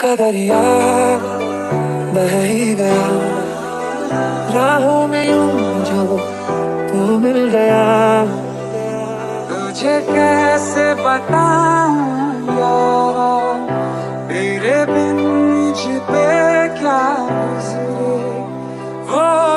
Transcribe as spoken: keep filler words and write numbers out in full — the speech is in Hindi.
का दरिया बह ही गया, राहों में यूं जो तू मिल गया। तुझे कैसे बताऊं यार, तेरे बिन मुझ पे क्या गुजरे वो